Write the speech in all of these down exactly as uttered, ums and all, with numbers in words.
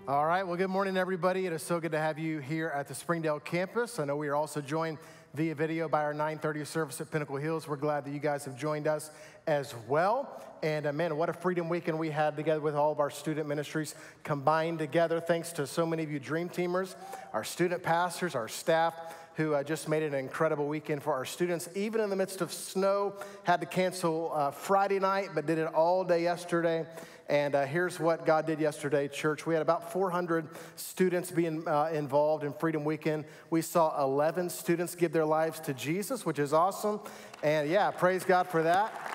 All right, well, good morning, everybody. It is so good to have you here at the Springdale campus. I know we are also joined via video by our nine thirty service at Pinnacle Hills. We're glad that you guys have joined us as well. And uh, man, what a Freedom Weekend we had together with all of our student ministries combined together. Thanks to so many of you Dream Teamers, our student pastors, our staff, who uh, just made it an incredible weekend for our students. Even in the midst of snow, had to cancel uh, Friday night, but did it all day yesterday. And uh, here's what God did yesterday, church. We had about four hundred students being uh, involved in Freedom Weekend. We saw eleven students give their lives to Jesus, which is awesome. And yeah, praise God for that.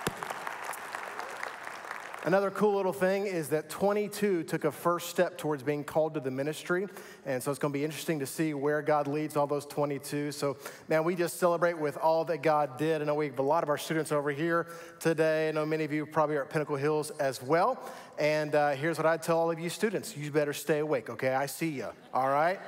Another cool little thing is that twenty-two took a first step towards being called to the ministry. And so it's going to be interesting to see where God leads all those twenty-two. So, man, we just celebrate with all that God did. I know we have a lot of our students over here today. I know many of you probably are at Pinnacle Hills as well. And uh, here's what I tell all of you students. You better stay awake, okay? I see you, all right?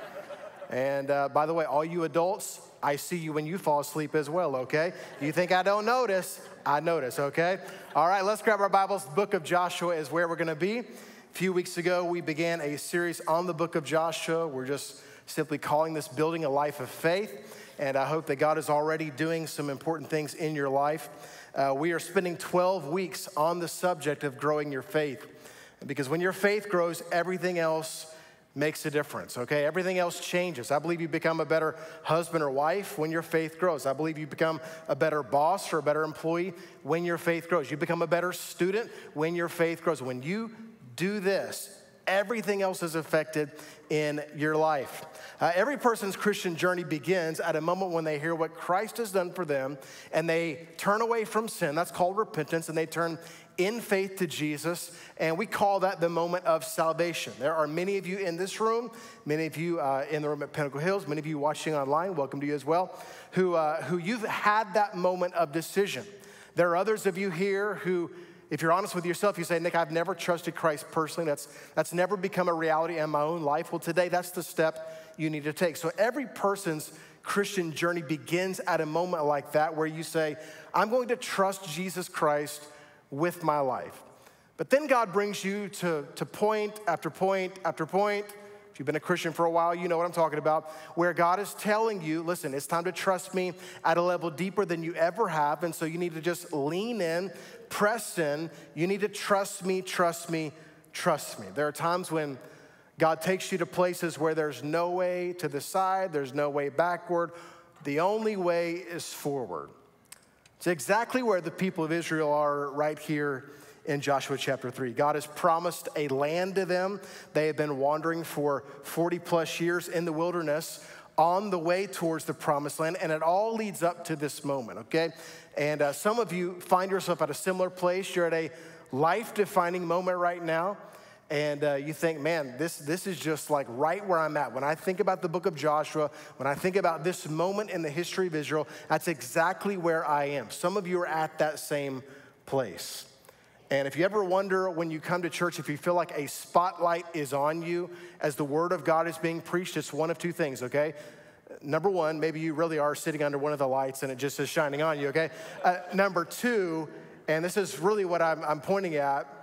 And uh, by the way, all you adults, I see you when you fall asleep as well, okay? You think I don't notice? I notice, okay? All right, let's grab our Bibles. The book of Joshua is where we're going to be. A few weeks ago, we began a series on the book of Joshua. We're just simply calling this Building a Life of Faith. And I hope that God is already doing some important things in your life. Uh, we are spending twelve weeks on the subject of growing your faith. Because when your faith grows, everything else makes a difference, okay? Everything else changes. I believe you become a better husband or wife when your faith grows. I believe you become a better boss or a better employee when your faith grows. You become a better student when your faith grows. When you do this, everything else is affected in your life. Uh, every person's Christian journey begins at a moment when they hear what Christ has done for them and they turn away from sin. That's called repentance, and they turn in faith to Jesus, and we call that the moment of salvation. There are many of you in this room, many of you uh, in the room at Pinnacle Hills, many of you watching online, welcome to you as well, who, uh, who you've had that moment of decision. There are others of you here who, if you're honest with yourself, you say, Nick, I've never trusted Christ personally. That's, that's never become a reality in my own life. Well, today, that's the step you need to take. So every person's Christian journey begins at a moment like that where you say, I'm going to trust Jesus Christ with my life. But then God brings you to, to point after point after point. If you've been a Christian for a while, you know what I'm talking about, where God is telling you, listen, it's time to trust me at a level deeper than you ever have, and so you need to just lean in, press in. You need to trust me, trust me, trust me. There are times when God takes you to places where there's no way to the side, there's no way backward. The only way is forward. It's exactly where the people of Israel are right here in Joshua chapter three. God has promised a land to them. They have been wandering for forty plus years in the wilderness on the way towards the promised land, and it all leads up to this moment, okay? And uh, some of you find yourself at a similar place. You're at a life-defining moment right now. And uh, you think, man, this, this is just like right where I'm at. When I think about the book of Joshua, when I think about this moment in the history of Israel, that's exactly where I am. Some of you are at that same place. And if you ever wonder when you come to church, if you feel like a spotlight is on you as the word of God is being preached, it's one of two things, okay? Number one, maybe you really are sitting under one of the lights and it just is shining on you, okay? Uh, number two, and this is really what I'm, I'm pointing at,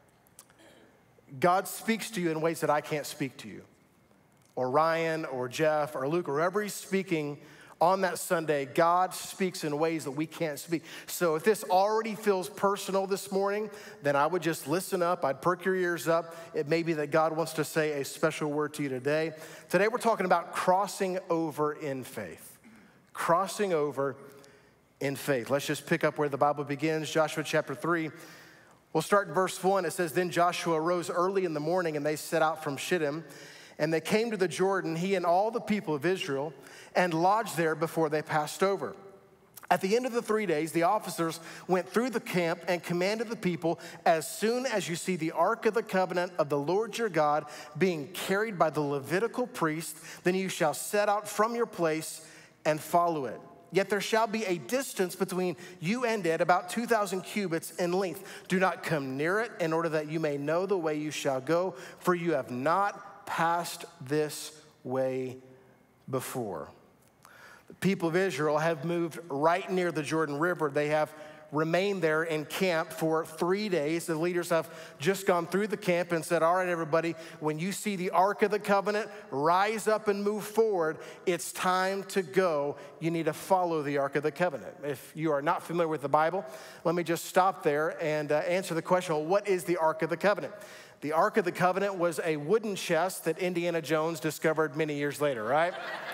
God speaks to you in ways that I can't speak to you. Or Ryan or Jeff or Luke, or whoever he's speaking on that Sunday, God speaks in ways that we can't speak. So if this already feels personal this morning, then I would just listen up. I'd perk your ears up. It may be that God wants to say a special word to you today. Today we're talking about crossing over in faith. Crossing over in faith. Let's just pick up where the Bible begins, Joshua chapter three. We'll start in verse one. It says, Then Joshua rose early in the morning, and they set out from Shittim, and they came to the Jordan, he and all the people of Israel, and lodged there before they passed over. At the end of the three days, the officers went through the camp and commanded the people, as soon as you see the ark of the covenant of the Lord your God being carried by the Levitical priest, then you shall set out from your place and follow it. Yet there shall be a distance between you and it, about two thousand cubits in length. Do not come near it, in order that you may know the way you shall go, for you have not passed this way before. The people of Israel have moved right near the Jordan River. They have remain there in camp for three days. The leaders have just gone through the camp and said, all right, everybody, when you see the Ark of the Covenant, rise up and move forward. It's time to go. You need to follow the Ark of the Covenant. If you are not familiar with the Bible, let me just stop there and uh, answer the question, well, what is the Ark of the Covenant? The Ark of the Covenant was a wooden chest that Indiana Jones discovered many years later, right?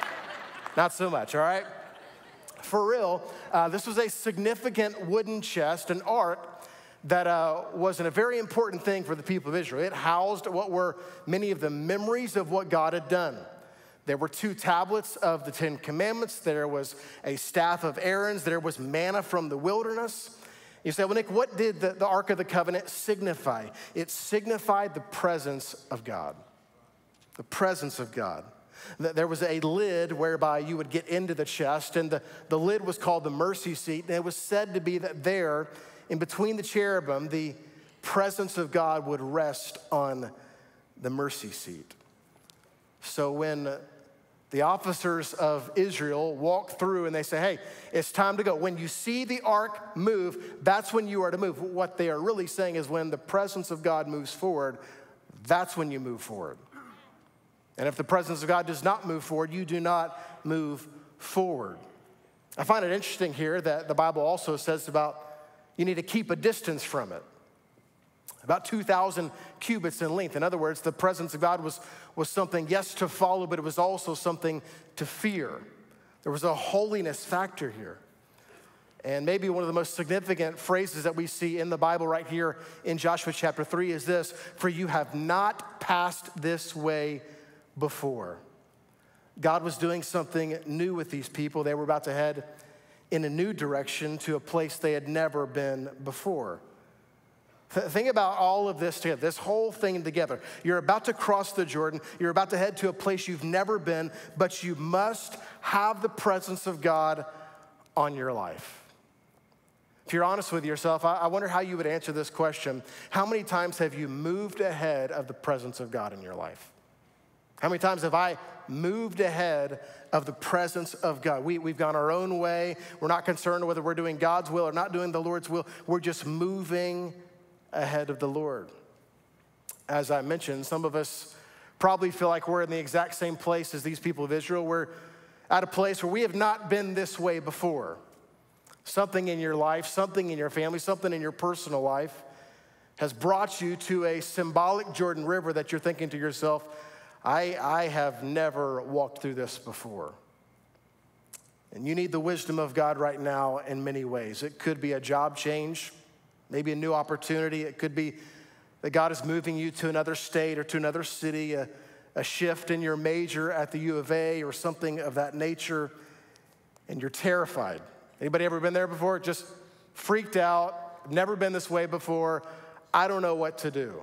Not so much, all right? For real, uh, this was a significant wooden chest, an ark that uh, was a very important thing for the people of Israel. It housed what were many of the memories of what God had done. There were two tablets of the Ten Commandments. There was a staff of Aaron's. There was manna from the wilderness. You say, well, Nick, what did the, the Ark of the Covenant signify? It signified the presence of God, the presence of God. There was a lid whereby you would get into the chest, and the, the lid was called the mercy seat. And it was said to be that there, in between the cherubim, the presence of God would rest on the mercy seat. So when the officers of Israel walk through and they say, hey, it's time to go. When you see the ark move, that's when you are to move. What they are really saying is when the presence of God moves forward, that's when you move forward. And if the presence of God does not move forward, you do not move forward. I find it interesting here that the Bible also says about you need to keep a distance from it. About two thousand cubits in length. In other words, the presence of God was, was something, yes, to follow, but it was also something to fear. There was a holiness factor here. And maybe one of the most significant phrases that we see in the Bible right here in Joshua chapter three is this: for you have not passed this way before. God was doing something new with these people. They were about to head in a new direction to a place they had never been before. Th- think about all of this together, this whole thing together. You're about to cross the Jordan. You're about to head to a place you've never been, but you must have the presence of God on your life. If you're honest with yourself, I, I wonder how you would answer this question. How many times have you moved ahead of the presence of God in your life? How many times have I moved ahead of the presence of God? We, we've gone our own way. We're not concerned whether we're doing God's will or not doing the Lord's will. We're just moving ahead of the Lord. As I mentioned, some of us probably feel like we're in the exact same place as these people of Israel. We're at a place where we have not been this way before. Something in your life, something in your family, something in your personal life has brought you to a symbolic Jordan River that you're thinking to yourself, I, I have never walked through this before. And you need the wisdom of God right now in many ways. It could be a job change, maybe a new opportunity. It could be that God is moving you to another state or to another city, a, a shift in your major at the U of A or something of that nature, and you're terrified. Anybody ever been there before? Just freaked out, never been this way before, I don't know what to do.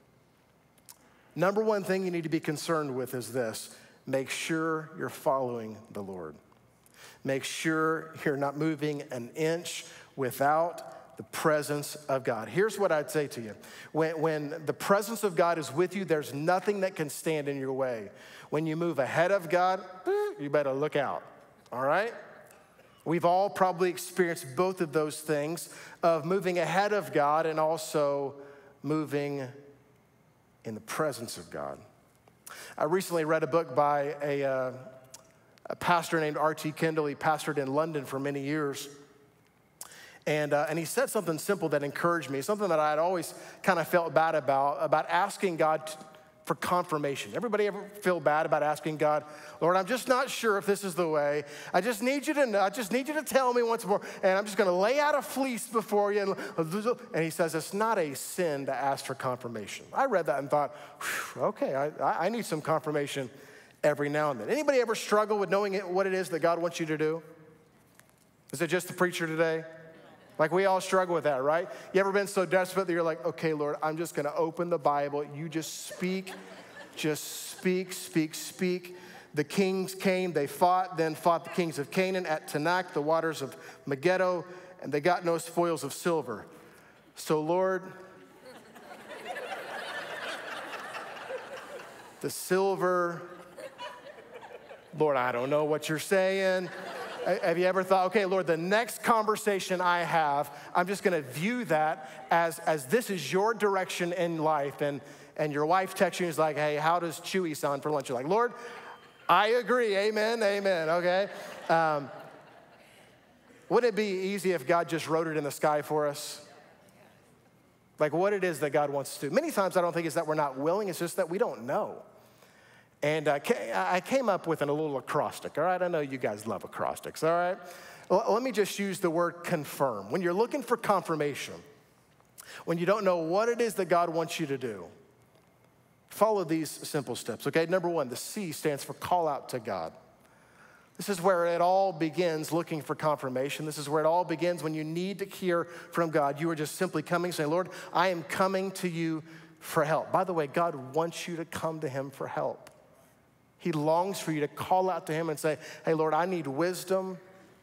Number one thing you need to be concerned with is this: make sure you're following the Lord. Make sure you're not moving an inch without the presence of God. Here's what I'd say to you. When, when the presence of God is with you, there's nothing that can stand in your way. When you move ahead of God, you better look out, all right? We've all probably experienced both of those things, of moving ahead of God and also moving in the presence of God. I recently read a book by a, uh, a pastor named R T Kendall. He pastored in London for many years. And, uh, and he said something simple that encouraged me, something that I had always kind of felt bad about, about asking God to, for confirmation. Everybody ever feel bad about asking God, Lord, I'm just not sure if this is the way. I just need you to know. I just need you to tell me once more. And I'm just going to lay out a fleece before you. And he says, it's not a sin to ask for confirmation. I read that and thought, okay, I, I need some confirmation every now and then. Anybody ever struggle with knowing what it is that God wants you to do? Is it just the preacher today? Like, we all struggle with that, right? You ever been so desperate that you're like, okay, Lord, I'm just going to open the Bible. You just speak, just speak, speak, speak. The kings came, they fought, then fought the kings of Canaan at Tanakh, the waters of Megiddo, and they got no spoils of silver. So, Lord, the silver, Lord, I don't know what you're saying. Have you ever thought, okay, Lord, the next conversation I have, I'm just going to view that as, as this is your direction in life. And, and your wife texts you and is like, hey, how does Chewy sound for lunch? You're like, Lord, I agree. Amen, amen, okay? Um, wouldn't it be easy if God just wrote it in the sky for us? Like what it is that God wants to do. Many times I don't think it's that we're not willing, it's just that we don't know. And uh, I came up with a little acrostic, all right? I know you guys love acrostics, all right? Well, let me just use the word confirm. When you're looking for confirmation, when you don't know what it is that God wants you to do, follow these simple steps, okay? Number one, the C stands for call out to God. This is where it all begins, looking for confirmation. This is where it all begins when you need to hear from God. You are just simply coming, saying, Lord, I am coming to you for help. By the way, God wants you to come to him for help. He longs for you to call out to him and say, hey, Lord, I need wisdom.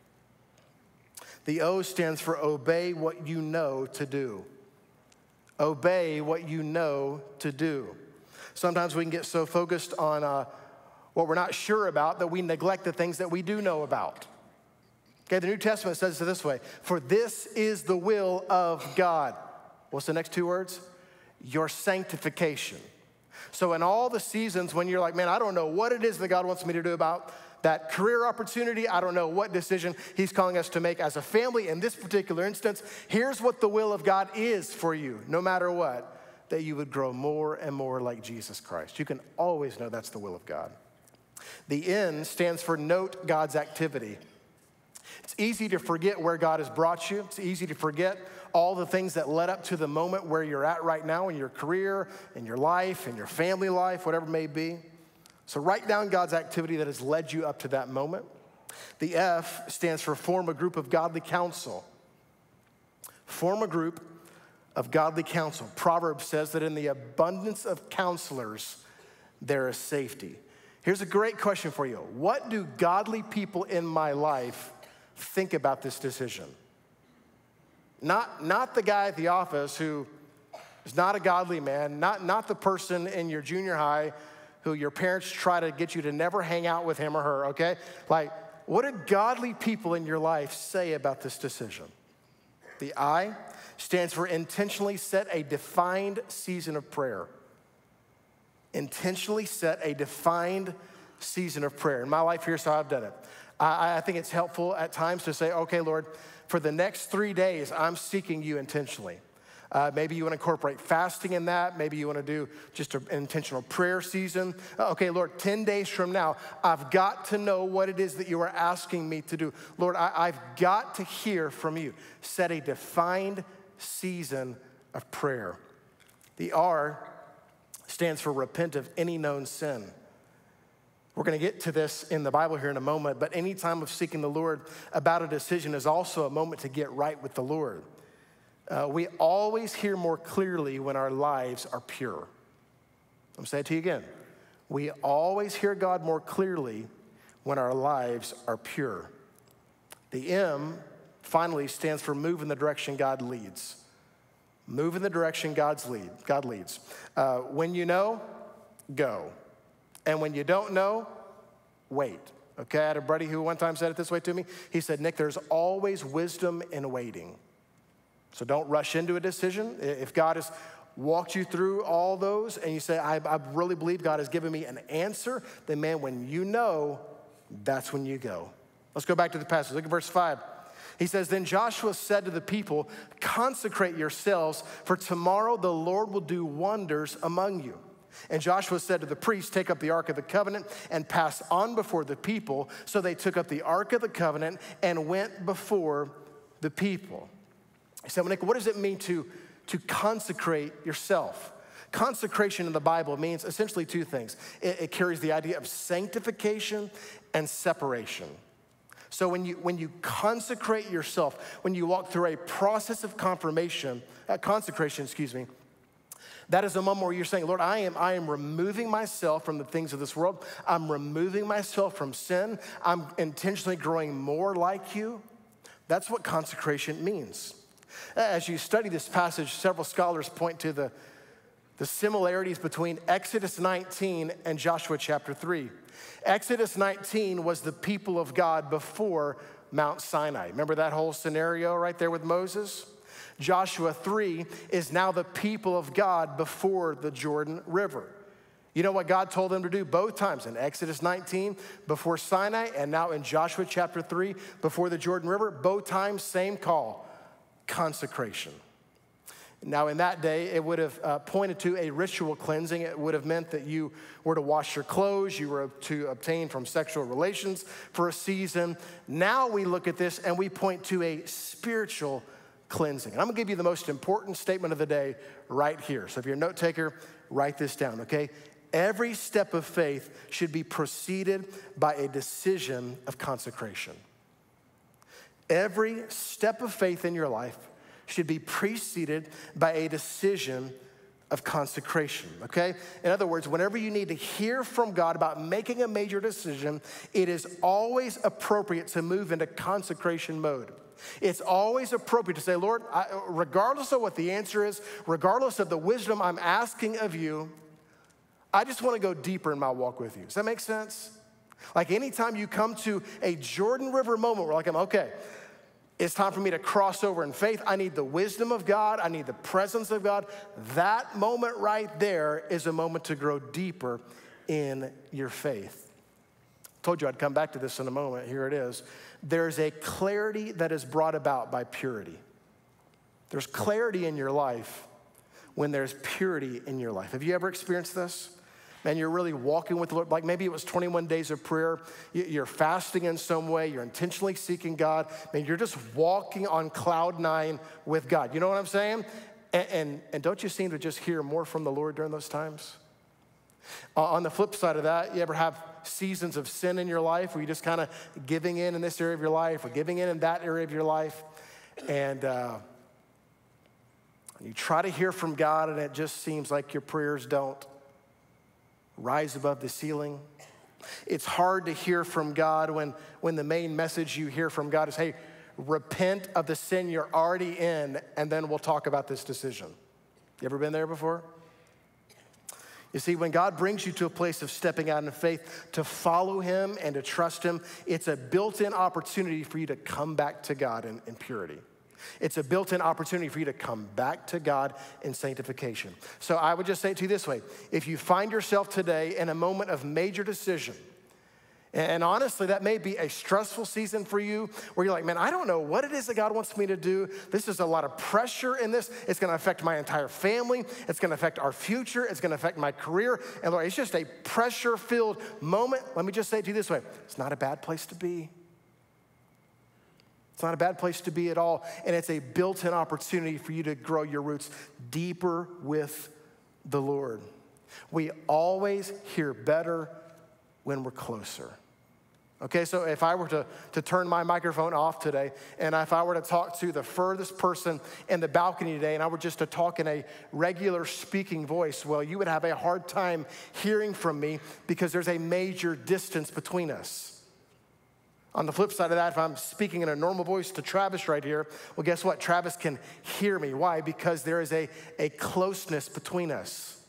The O stands for obey what you know to do. Obey what you know to do. Sometimes we can get so focused on uh, what we're not sure about that we neglect the things that we do know about. Okay, the New Testament says it this way, for this is the will of God. What's the next two words? Your sanctification. So in all the seasons when you're like, man, I don't know what it is that God wants me to do about that career opportunity, I don't know what decision he's calling us to make as a family. In this particular instance, here's what the will of God is for you, no matter what, that you would grow more and more like Jesus Christ. You can always know that's the will of God. The N stands for note God's activity. It's easy to forget where God has brought you. It's easy to forget all the things that led up to the moment where you're at right now in your career, in your life, in your family life, whatever it may be. So write down God's activity that has led you up to that moment. The F stands for form a group of godly counsel. Form a group of godly counsel. Proverbs says that in the abundance of counselors, there is safety. Here's a great question for you. What do godly people in my life think about this decision? Not, not the guy at the office who is not a godly man, not, not the person in your junior high who your parents try to get you to never hang out with him or her, okay? Like, what do godly people in your life say about this decision? The I stands for intentionally set a defined season of prayer. Intentionally set a defined season of prayer. In my life, here's how I've done it. I, I think it's helpful at times to say, okay, Lord, for the next three days, I'm seeking you intentionally. Uh, maybe you want to incorporate fasting in that. Maybe you want to do just an intentional prayer season. Uh, okay, Lord, ten days from now, I've got to know what it is that you are asking me to do. Lord, I, I've got to hear from you. Set a defined season of prayer. The R stands for repent of any known sin. We're going to get to this in the Bible here in a moment, but any time of seeking the Lord about a decision is also a moment to get right with the Lord. Uh, we always hear more clearly when our lives are pure. I'm saying it to you again. We always hear God more clearly when our lives are pure. The M, finally, stands for move in the direction God leads. Move in the direction God's lead, God leads. Uh, when you know, go. And when you don't know, wait. Okay, I had a buddy who one time said it this way to me. He said, Nick, there's always wisdom in waiting. So don't rush into a decision. If God has walked you through all those and you say, I, I really believe God has given me an answer, then man, when you know, that's when you go. Let's go back to the passage. Look at verse five. He says, then Joshua said to the people, consecrate yourselves, for tomorrow the Lord will do wonders among you. And Joshua said to the priests, take up the Ark of the Covenant and pass on before the people. So they took up the Ark of the Covenant and went before the people. He said, well, Nick, what does it mean to, to consecrate yourself? Consecration in the Bible means essentially two things. It, it carries the idea of sanctification and separation. So when you, when you consecrate yourself, when you walk through a process of confirmation, uh, consecration, excuse me, that is a moment where you're saying, Lord, I am, I am removing myself from the things of this world. I'm removing myself from sin. I'm intentionally growing more like you. That's what consecration means. As you study this passage, several scholars point to the, the similarities between Exodus nineteen and Joshua chapter three. Exodus nineteen was the people of God before Mount Sinai. Remember that whole scenario right there with Moses? Joshua three is now the people of God before the Jordan River. You know what God told them to do both times, in Exodus nineteen before Sinai, and now in Joshua chapter three before the Jordan River? Both times, same call, consecration. Now, in that day, it would have uh, pointed to a ritual cleansing. It would have meant that you were to wash your clothes, you were to abstain from sexual relations for a season. Now we look at this and we point to a spiritual cleansing. And I'm gonna give you the most important statement of the day right here. So if you're a note taker, write this down, okay? Every step of faith should be preceded by a decision of consecration. Every step of faith in your life should be preceded by a decision of consecration, okay? In other words, whenever you need to hear from God about making a major decision, it is always appropriate to move into consecration mode. It's always appropriate to say, Lord, I, regardless of what the answer is, regardless of the wisdom I'm asking of you, I just want to go deeper in my walk with you. Does that make sense? Like anytime you come to a Jordan River moment where like, I'm okay, it's time for me to cross over in faith. I need the wisdom of God. I need the presence of God. That moment right there is a moment to grow deeper in your faith. I told you I'd come back to this in a moment. Here it is. There's a clarity that is brought about by purity. There's clarity in your life when there's purity in your life. Have you ever experienced this? Man, you're really walking with the Lord. Like maybe it was twenty-one days of prayer. You're fasting in some way. You're intentionally seeking God. Man, you're just walking on cloud nine with God. You know what I'm saying? And, and, and don't you seem to just hear more from the Lord during those times? Uh, on the flip side of that, you ever have seasons of sin in your life where you're just kind of giving in in this area of your life or giving in in that area of your life? And uh, you try to hear from God and it just seems like your prayers don't rise above the ceiling. It's hard to hear from God when, when the main message you hear from God is, hey, repent of the sin you're already in, and then we'll talk about this decision. You ever been there before? You see, when God brings you to a place of stepping out in faith to follow him and to trust him, it's a built-in opportunity for you to come back to God in, in purity. It's a built-in opportunity for you to come back to God in sanctification. So I would just say it to you this way. If you find yourself today in a moment of major decision, and honestly, that may be a stressful season for you where you're like, man, I don't know what it is that God wants me to do. This is a lot of pressure in this. It's going to affect my entire family. It's going to affect our future. It's going to affect my career. And Lord, it's just a pressure-filled moment. Let me just say it to you this way. It's not a bad place to be. It's not a bad place to be at all, and it's a built-in opportunity for you to grow your roots deeper with the Lord. We always hear better when we're closer. Okay, so if I were to, to turn my microphone off today, and if I were to talk to the furthest person in the balcony today, and I were just to talk in a regular speaking voice, well, you would have a hard time hearing from me because there's a major distance between us. On the flip side of that, if I'm speaking in a normal voice to Travis right here, well, guess what? Travis can hear me. Why? Because there is a, a closeness between us.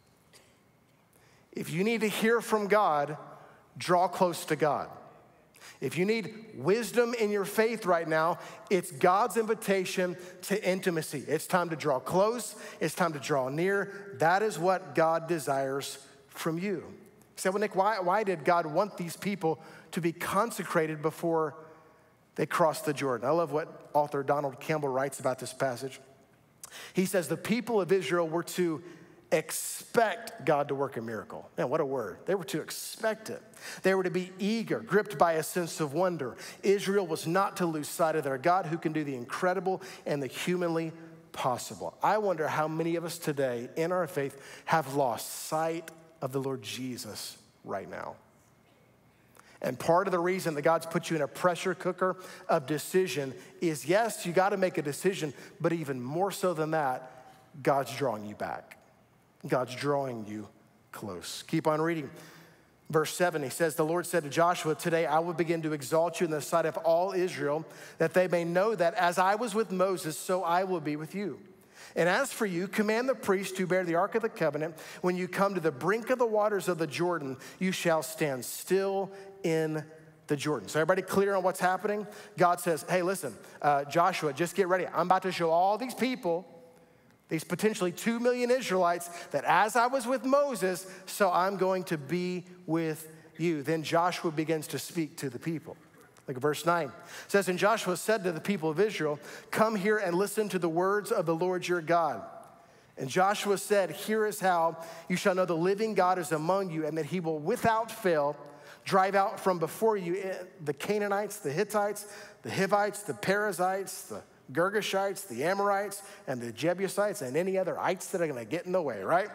If you need to hear from God, draw close to God. If you need wisdom in your faith right now, it's God's invitation to intimacy. It's time to draw close. It's time to draw near. That is what God desires from you. You say, well, Nick, why, why did God want these people to be consecrated before they crossed the Jordan? I love what author Donald Campbell writes about this passage. He says the people of Israel were to expect God to work a miracle. Man, what a word. They were to expect it. They were to be eager, gripped by a sense of wonder. Israel was not to lose sight of their God who can do the incredible and the humanly possible. I wonder how many of us today in our faith have lost sight of the Lord Jesus right now. And part of the reason that God's put you in a pressure cooker of decision is, yes, you got to make a decision, but even more so than that, God's drawing you back. God's drawing you close. Keep on reading. Verse seven, he says, the Lord said to Joshua, today I will begin to exalt you in the sight of all Israel, that they may know that as I was with Moses, so I will be with you. And as for you, command the priest to bear the ark of the covenant. When you come to the brink of the waters of the Jordan, you shall stand still in the Jordan. So everybody clear on what's happening? God says, hey, listen, uh, Joshua, just get ready. I'm about to show all these people, these potentially two million Israelites, that as I was with Moses, so I'm going to be with you. Then Joshua begins to speak to the people. Look at verse nine. It says, and Joshua said to the people of Israel, come here and listen to the words of the Lord your God. And Joshua said, here is how you shall know the living God is among you, and that he will without fail drive out from before you the Canaanites, the Hittites, the Hivites, the Perizzites, the Girgashites, the Amorites, and the Jebusites, and any other ites that are going to get in the way, right?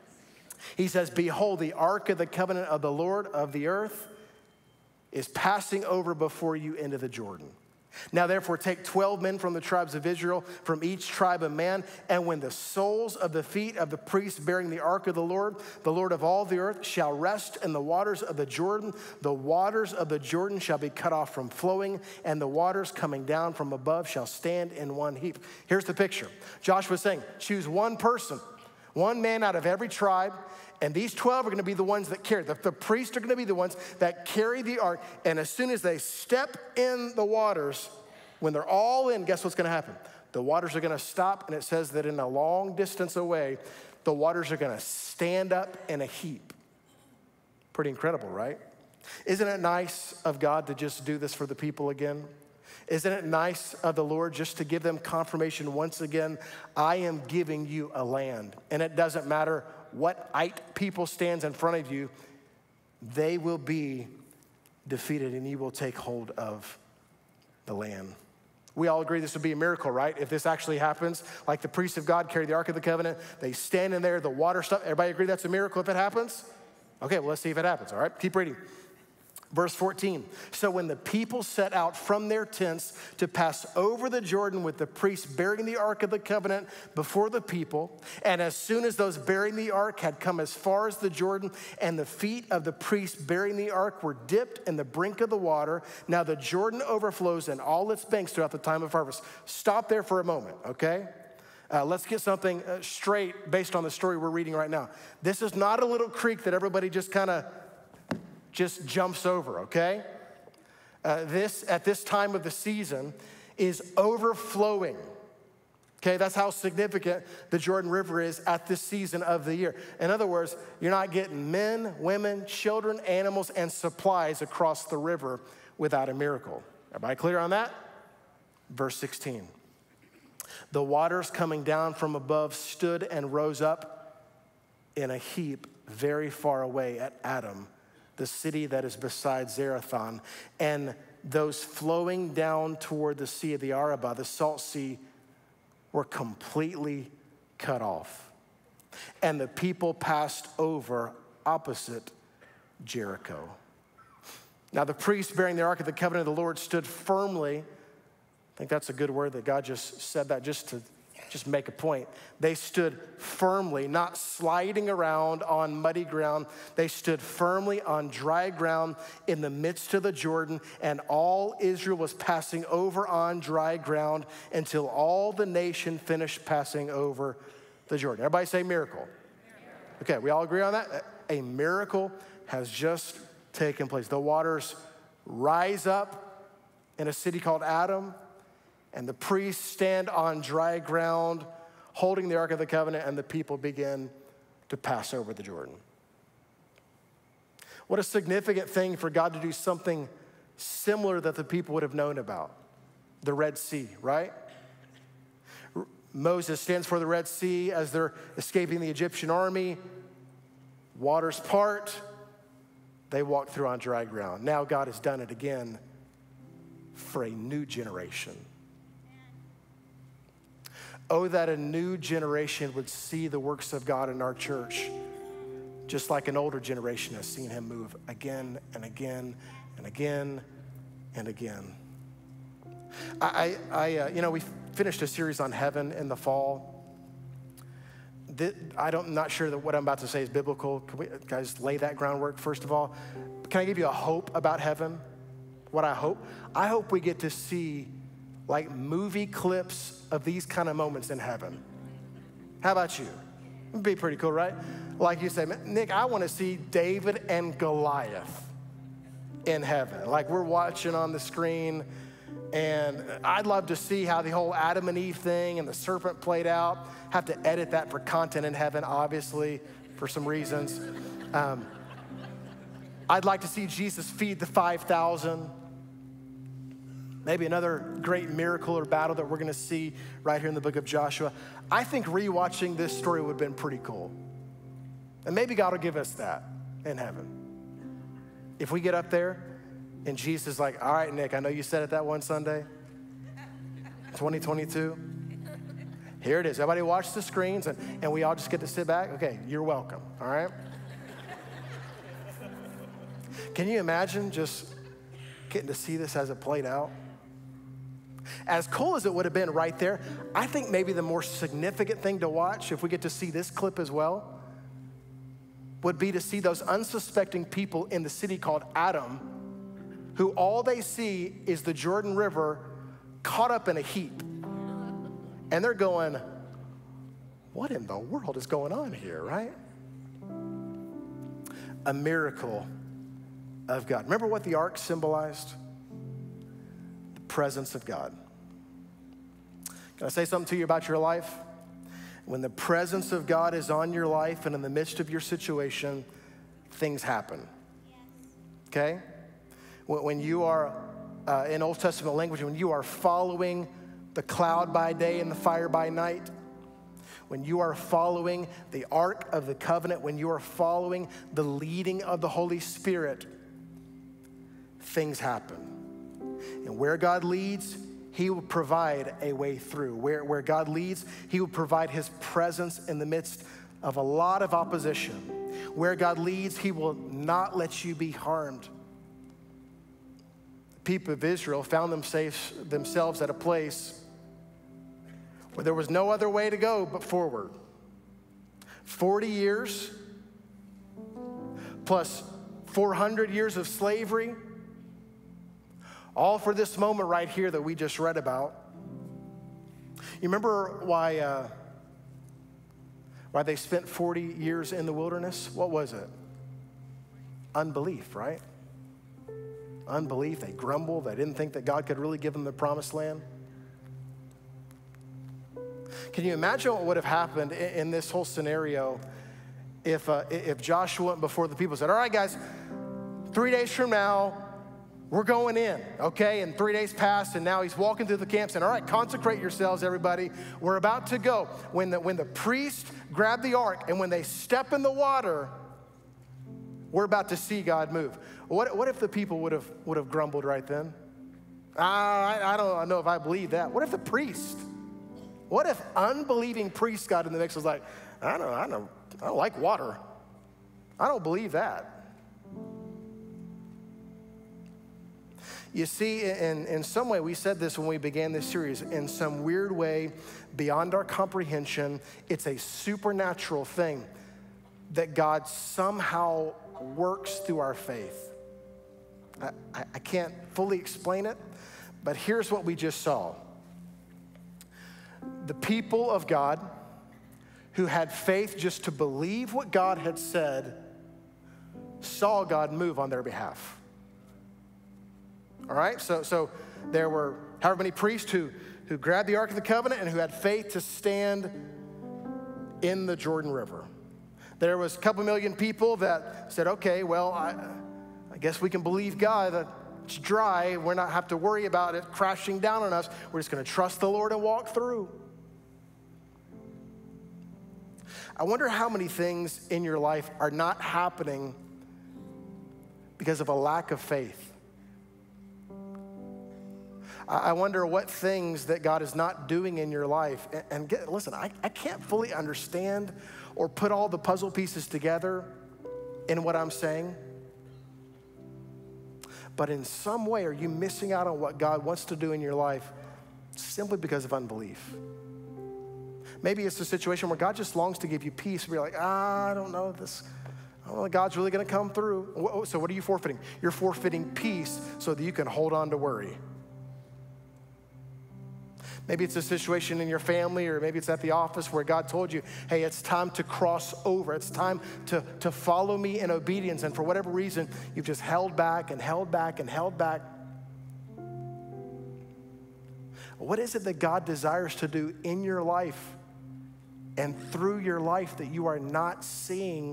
He says, behold, the ark of the covenant of the Lord of the earth is passing over before you into the Jordan. Now therefore take twelve men from the tribes of Israel, from each tribe a man, and when the soles of the feet of the priests bearing the ark of the Lord, the Lord of all the earth, shall rest in the waters of the Jordan, the waters of the Jordan shall be cut off from flowing, and the waters coming down from above shall stand in one heap. Here's the picture. Joshua is saying, choose one person, one man out of every tribe, and these twelve are going to be the ones that carry. The, the priests are going to be the ones that carry the ark. And as soon as they step in the waters, when they're all in, guess what's going to happen? The waters are going to stop. And it says that in a long distance away, the waters are going to stand up in a heap. Pretty incredible, right? Isn't it nice of God to just do this for the people again? Isn't it nice of the Lord just to give them confirmation once again? I am giving you a land. And it doesn't matter what ite people stands in front of you, they will be defeated and you will take hold of the land. We all agree this would be a miracle, right? If this actually happens, like the priests of God carry the Ark of the Covenant, they stand in there, the water stuff. Everybody agree that's a miracle if it happens? Okay, well, let's see if it happens, all right? Keep reading. Verse fourteen, so when the people set out from their tents to pass over the Jordan with the priests bearing the Ark of the Covenant before the people, and as soon as those bearing the Ark had come as far as the Jordan, and the feet of the priests bearing the Ark were dipped in the brink of the water, now the Jordan overflows in all its banks throughout the time of harvest. Stop there for a moment, okay? Uh, let's get something uh, straight based on the story we're reading right now. This is not a little creek that everybody just kind of just jumps over, okay? Uh, this, at this time of the season, is overflowing. Okay, that's how significant the Jordan River is at this season of the year. In other words, you're not getting men, women, children, animals, and supplies across the river without a miracle. Everybody clear on that? Verse sixteen. The waters coming down from above stood and rose up in a heap very far away at Adam, the city that is beside Zarethan, and those flowing down toward the Sea of the Arabah, the Salt Sea, were completely cut off. And the people passed over opposite Jericho. Now the priests bearing the Ark of the Covenant of the Lord stood firmly. I think that's a good word that God just said that just to just make a point. They stood firmly, not sliding around on muddy ground. They stood firmly on dry ground in the midst of the Jordan, and all Israel was passing over on dry ground until all the nation finished passing over the Jordan. Everybody say miracle. Okay, we all agree on that? A miracle has just taken place. The waters rise up in a city called Adam, and the priests stand on dry ground holding the Ark of the Covenant, and the people begin to pass over the Jordan. What a significant thing for God to do something similar that the people would have known about. The Red Sea, right? Moses stands for the Red Sea as they're escaping the Egyptian army. Waters part. They walk through on dry ground. Now God has done it again for a new generation. Oh, that a new generation would see the works of God in our church, just like an older generation has seen him move again and again and again and again. I, I uh, you know, we finished a series on heaven in the fall. I don't, I'm not sure that what I'm about to say is biblical. Can we, guys, lay that groundwork first of all? Can I give you a hope about heaven? What I hope? I hope we get to see like movie clips of these kind of moments in heaven. How about you? It'd be pretty cool, right? Like you say, Nick, I want to see David and Goliath in heaven. Like we're watching on the screen, and I'd love to see how the whole Adam and Eve thing and the serpent played out. Have to edit that for content in heaven, obviously, for some reasons. Um, I'd like to see Jesus feed the five thousand. Maybe another great miracle or battle that we're gonna see right here in the book of Joshua. I think rewatching this story would have been pretty cool. And maybe God will give us that in heaven. If we get up there and Jesus is like, all right, Nick, I know you said it that one Sunday, twenty twenty-two. Here it is. Everybody watch the screens and, and we all just get to sit back. Okay, you're welcome, all right? Can you imagine just getting to see this as it played out? As cool as it would have been right there, I think maybe the more significant thing to watch, if we get to see this clip as well, would be to see those unsuspecting people in the city called Adam, who all they see is the Jordan River caught up in a heap. And they're going, what in the world is going on here, right? A miracle of God. Remember what the ark symbolized? The presence of God. Can I say something to you about your life? When the presence of God is on your life and in the midst of your situation, things happen. Okay? When you are, uh, in Old Testament language, when you are following the cloud by day and the fire by night, when you are following the Ark of the Covenant, when you are following the leading of the Holy Spirit, things happen. And where God leads, He will provide a way through. Where, where God leads, He will provide His presence in the midst of a lot of opposition. Where God leads, He will not let you be harmed. The people of Israel found themselves at a place where there was no other way to go but forward. forty years plus four hundred years of slavery, all for this moment right here that we just read about. You remember why, uh, why they spent forty years in the wilderness? What was it? Unbelief, right? Unbelief. They grumbled. They didn't think that God could really give them the promised land. Can you imagine what would have happened in, in this whole scenario if, uh, if Joshua went before the people and said, all right, guys, three days from now, we're going in, okay? And three days passed, and now he's walking through the camp saying, all right, consecrate yourselves, everybody. We're about to go. When the, when the priest grabbed the ark and when they step in the water, we're about to see God move. What, what if the people would have, would have grumbled right then? Ah, I, I don't know if I believe that. What if the priest? What if unbelieving priest got in the mix and was like, I don't, I don't, I don't like water. I don't believe that. You see, in, in some way, we said this when we began this series, in some weird way, beyond our comprehension, it's a supernatural thing that God somehow works through our faith. I, I, I can't fully explain it, but here's what we just saw. The people of God who had faith just to believe what God had said saw God move on their behalf. All right, so, so there were however many priests who, who grabbed the Ark of the Covenant and who had faith to stand in the Jordan River. There was a couple million people that said, okay, well, I, I guess we can believe God that it's dry. We're not have to worry about it crashing down on us. We're just gonna trust the Lord and walk through. I wonder how many things in your life are not happening because of a lack of faith. I wonder what things that God is not doing in your life. And get, listen, I, I can't fully understand or put all the puzzle pieces together in what I'm saying. But in some way, are you missing out on what God wants to do in your life simply because of unbelief? Maybe it's a situation where God just longs to give you peace. Where you're like, ah, I don't know this. I don't know if God's really gonna come through. So what are you forfeiting? You're forfeiting peace so that you can hold on to worry. Maybe it's a situation in your family, or maybe it's at the office where God told you, hey, it's time to cross over. It's time to, to follow me in obedience. And for whatever reason, you've just held back and held back and held back. What is it that God desires to do in your life and through your life that you are not seeing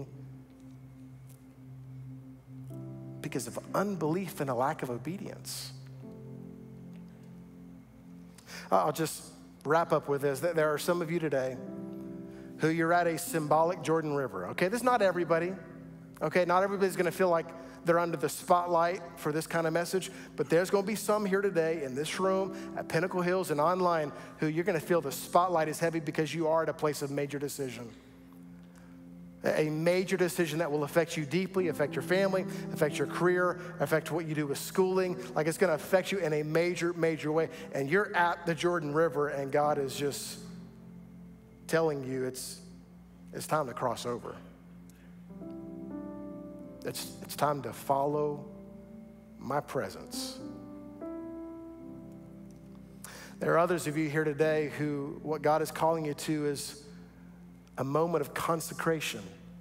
because of unbelief and a lack of obedience? I'll just wrap up with this. There are some of you today who you're at a symbolic Jordan River. Okay, this is not everybody. Okay, not everybody's gonna feel like they're under the spotlight for this kind of message, but there's gonna be some here today in this room, at Pinnacle Hills and online, who you're gonna feel the spotlight is heavy because you are at a place of major decision. A major decision that will affect you deeply, affect your family, affect your career, affect what you do with schooling. Like, it's gonna affect you in a major, major way. And you're at the Jordan River, and God is just telling you it's, it's time to cross over. It's, it's time to follow my presence. There are others of you here today who what God is calling you to is a moment of consecration.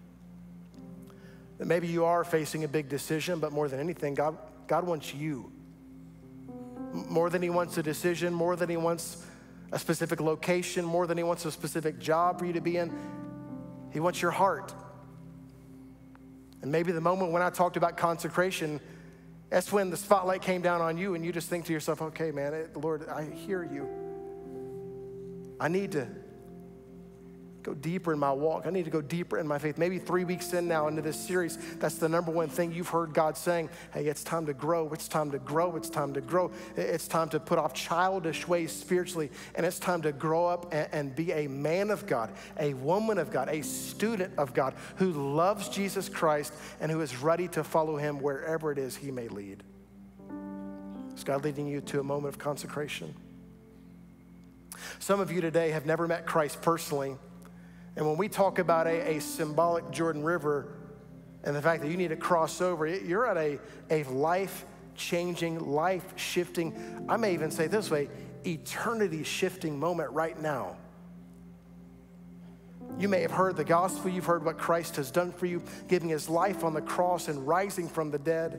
That maybe you are facing a big decision, but more than anything, God, God wants you. More than he wants a decision, more than he wants a specific location, more than he wants a specific job for you to be in, he wants your heart. And maybe the moment when I talked about consecration, that's when the spotlight came down on you and you just think to yourself, okay, man, it, Lord, I hear you. I need to go deeper in my walk. I need to go deeper in my faith. Maybe three weeks in now into this series, that's the number one thing you've heard God saying, hey, it's time to grow, it's time to grow, it's time to grow. It's time to put off childish ways spiritually, and it's time to grow up and, and be a man of God, a woman of God, a student of God who loves Jesus Christ and who is ready to follow him wherever it is he may lead. Is God leading you to a moment of consecration? Some of you today have never met Christ personally. And when we talk about a, a symbolic Jordan River and the fact that you need to cross over, you're at a, a life-changing, life-shifting, I may even say it this way, eternity-shifting moment right now. You may have heard the gospel, you've heard what Christ has done for you, giving his life on the cross and rising from the dead.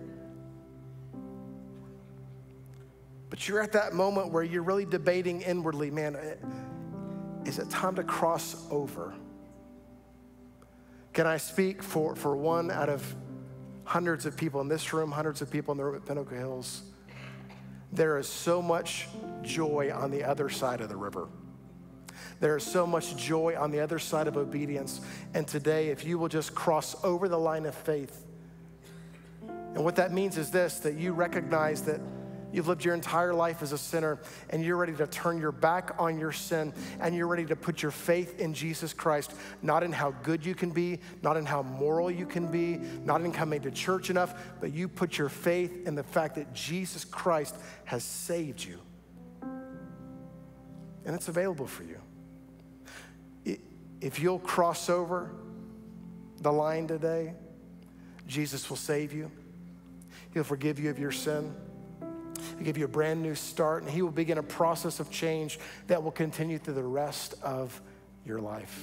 But you're at that moment where you're really debating inwardly, man, is it time to cross over? Can I speak for, for one out of hundreds of people in this room, hundreds of people in the room at Pinnacle Hills? There is so much joy on the other side of the river. There is so much joy on the other side of obedience. And today, if you will just cross over the line of faith, and what that means is this, that you recognize that you've lived your entire life as a sinner, and you're ready to turn your back on your sin, and you're ready to put your faith in Jesus Christ, not in how good you can be, not in how moral you can be, not in coming to church enough, but you put your faith in the fact that Jesus Christ has saved you. And it's available for you. If you'll cross over the line today, Jesus will save you. He'll forgive you of your sin. He'll give you a brand new start, and he will begin a process of change that will continue through the rest of your life.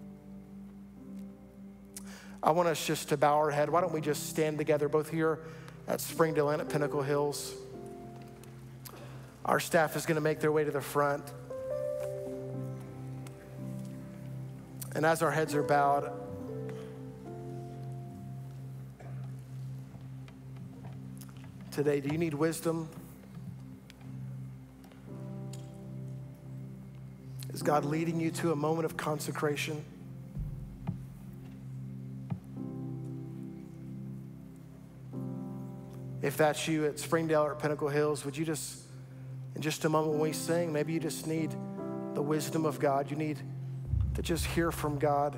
I want us just to bow our head. Why don't we just stand together, both here at Springdale and at Pinnacle Hills. Our staff is going to make their way to the front. And as our heads are bowed, today, do you need wisdom? Is God leading you to a moment of consecration? If that's you at Springdale or at Pinnacle Hills, would you just, in just a moment when we sing, maybe you just need the wisdom of God. You need to just hear from God.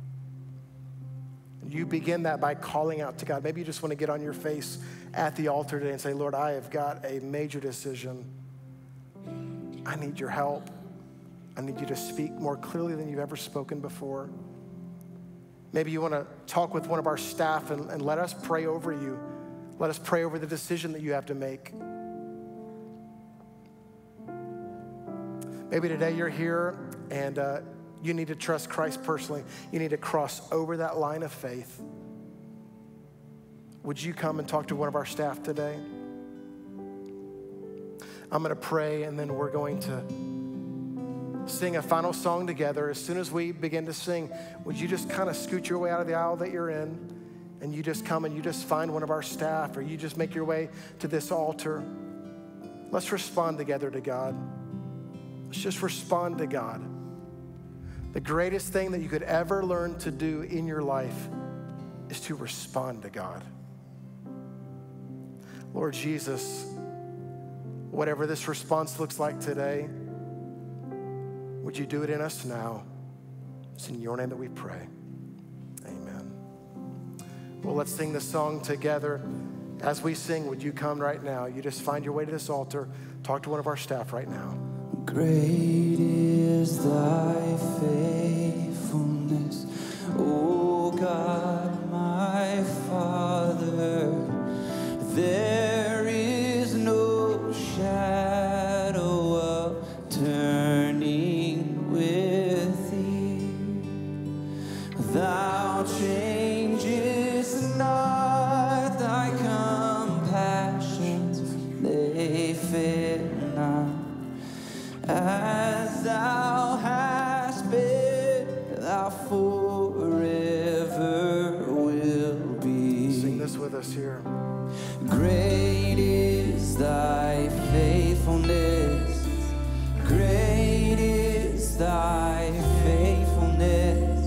You begin that by calling out to God. Maybe you just want to get on your face at the altar today and say, Lord, I have got a major decision. I need your help. I need you to speak more clearly than you've ever spoken before. Maybe you want to talk with one of our staff and, and let us pray over you. Let us pray over the decision that you have to make. Maybe today you're here and uh, you need to trust Christ personally. You need to cross over that line of faith. Would you come and talk to one of our staff today? I'm gonna pray and then we're going to sing a final song together. As soon as we begin to sing, would you just kind of scoot your way out of the aisle that you're in and you just come and you just find one of our staff, or you just make your way to this altar. Let's respond together to God. Let's just respond to God. The greatest thing that you could ever learn to do in your life is to respond to God. Lord Jesus, whatever this response looks like today, would you do it in us now? It's in your name that we pray. Amen. Well, let's sing this song together. As we sing, would you come right now? You just find your way to this altar. Talk to one of our staff right now. Great is thy faithfulness, O God, my Father. There is no shadow of turning with thee. Thou changest not, thy compassions, they fail not. As thou hast been, thou forever will be. Sing this with us here. Great is thy faithfulness. Great is thy faithfulness.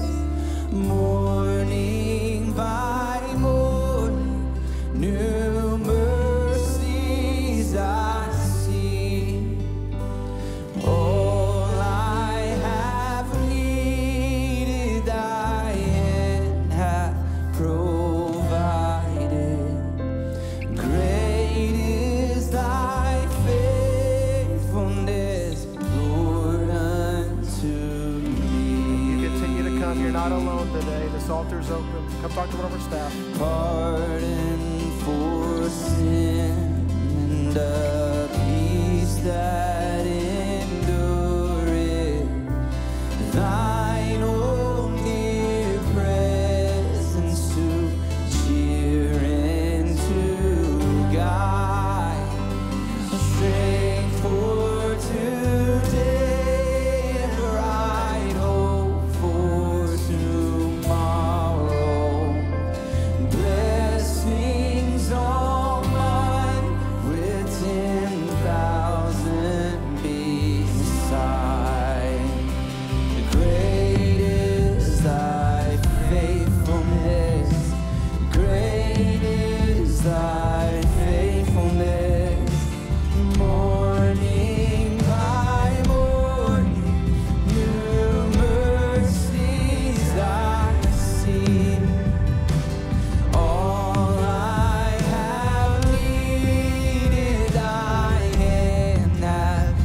Morning by morning, new mercies I see. All I have needed, thy hand hath provided. Great is thy faithfulness, Lord, unto me. You continue to come. You're not alone today. This altar's open. Come talk to one of our staff. Pardon for sin and a peace that endureth. Thine own near presence to cheer and to guide. Strength for today and bright hope for tomorrow. Blessings all mine with ten thousand beside. Great is thy faithfulness. Great is thy faithfulness. Morning by morning, new mercies I see. All I have needed, thy hand hath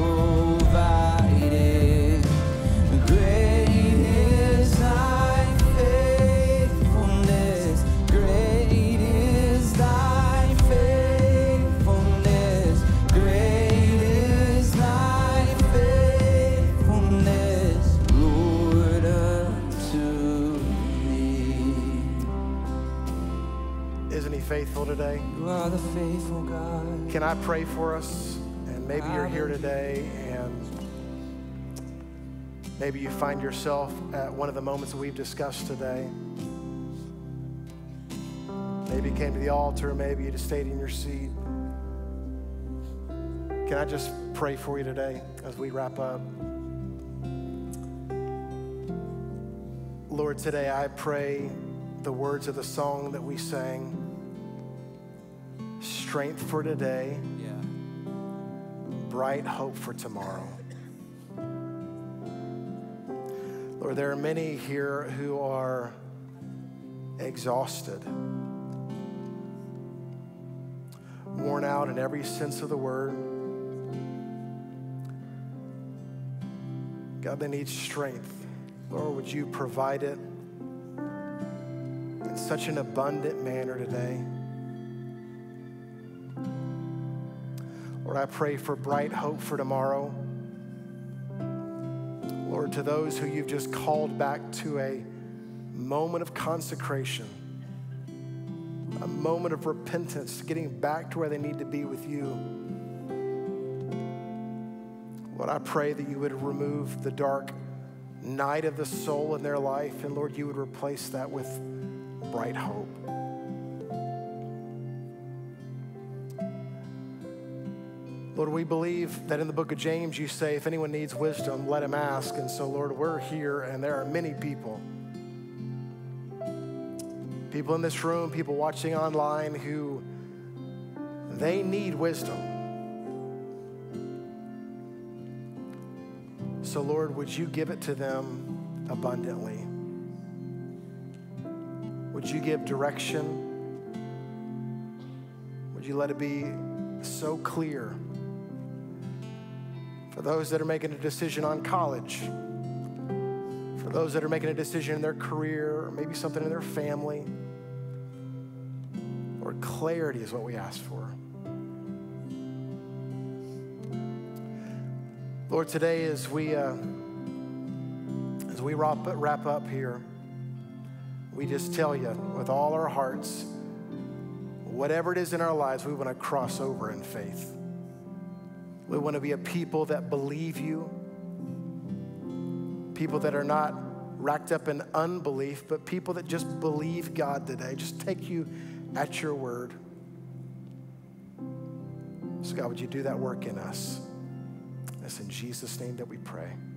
provided. Great is thy faithfulness. Great is thy faithfulness. Great is thy faithfulness, Lord, unto me. Isn't he faithful today? You are the faithful God. Can I pray for us? And maybe you're here today and maybe you find yourself at one of the moments that we've discussed today. Maybe you came to the altar, maybe you just stayed in your seat. Can I just pray for you today as we wrap up? Lord, today I pray the words of the song that we sang, strength for today, Yeah. bright hope for tomorrow. Lord, there are many here who are exhausted, worn out in every sense of the word. God, they need strength. Lord, would you provide it in such an abundant manner today? Lord, I pray for bright hope for tomorrow. Lord, to those who you've just called back to a moment of consecration, a moment of repentance, getting back to where they need to be with you. Lord, I pray that you would remove the dark night of the soul in their life, and Lord, you would replace that with bright hope. Lord, we believe that in the book of James, you say, if anyone needs wisdom, let him ask. And so, Lord, we're here, and there are many people, people in this room, people watching online who they need wisdom. So, Lord, would you give it to them abundantly? Would you give direction? Would you let it be so clear for those that are making a decision on college, for those that are making a decision in their career, or maybe something in their family? Lord, clarity is what we ask for. Lord, today as we uh, as we wrap, wrap up here, we just tell you with all our hearts, whatever it is in our lives, we want to cross over in faith. We want to be a people that believe you, people that are not racked up in unbelief, but people that just believe God today, just take you at your word. So God, would you do that work in us? It's in Jesus' name that we pray.